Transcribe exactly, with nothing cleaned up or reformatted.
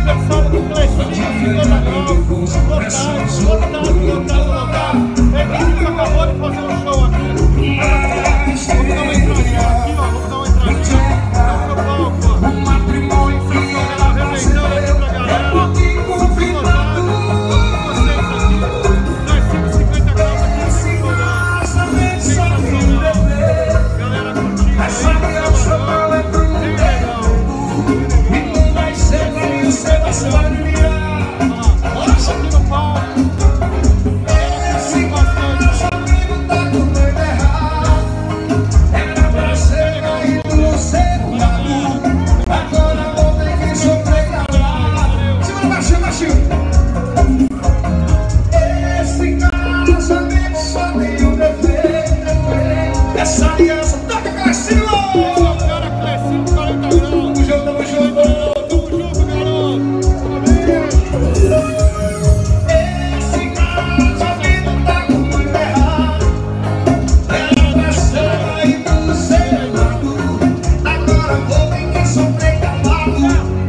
aniversário do Klecinho, cinquenta graus, lotado, lotado, lotado, lotado. Ele acabou de fazer um show aqui. Vamos dar uma entradinha aqui, ó. Vamos dar uma entradinha. Vamos no palco, ó. Sensacional, arrebentando aqui pra galera. Super lotado. Todos vocês aqui. Klecinho, cinquenta graus aqui, sensacional. Sensacional. Galera curtindo aí, trabalhando. Bem legal. Aqui no palco. Essa aliança, toca Klecinho! Cara, Klecinho, quarenta graus. Tamo junto, tamo junto, garoto. Tamo junto, garoto. Esse casamento tá com muito errado. Ela nasceu aí do seu lado. Agora vou ter que sofrer calado.